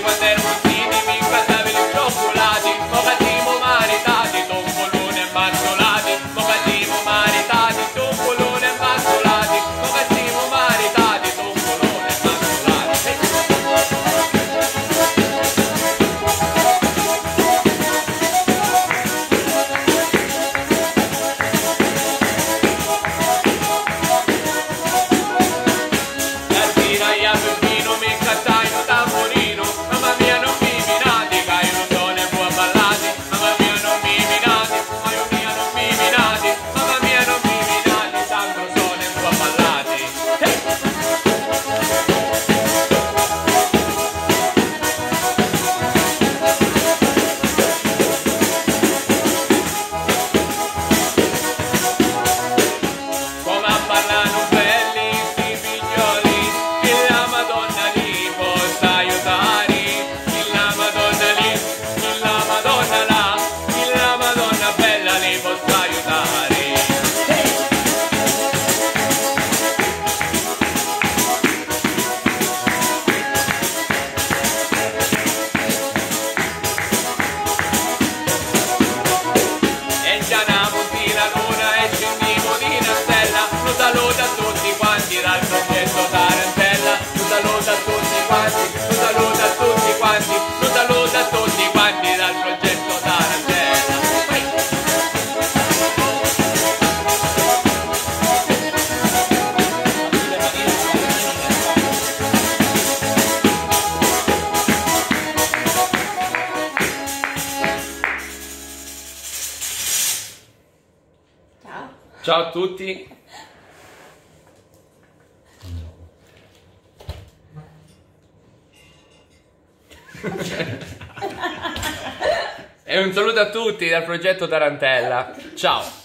quando ero bambini mi incantavano i cioccolati, mo cadimo maritati, tombolone e mazzolati, mo cadimo maritati, tombolone e mazzolati, mo cadimo maritati, tombolone e mazzolati. Io bambino mi cantai un tamburino, mamma mia non mi minati, che io non sono un po' ballati, mamma mia non mi minati, mamma mia non mi minati, mamma mia non mi minati, tanto sono un po' ballati. Come a parlano belli sti figlioli, che la Madonna li possa aiutare, che la Madonna lì, che la Madonna là, che la Madonna bella li possa aiutare. E già namuti la luna e scendiamo di una stella, un saluto a tutti quanti dal progetto Tarantella, un saluto a tutti quanti, un saluto a tutti quanti, un saluto a tutti quanti dal progetto Tarantella. Ciao. Ciao a tutti. E un saluto a tutti dal progetto Tarantella. Ciao.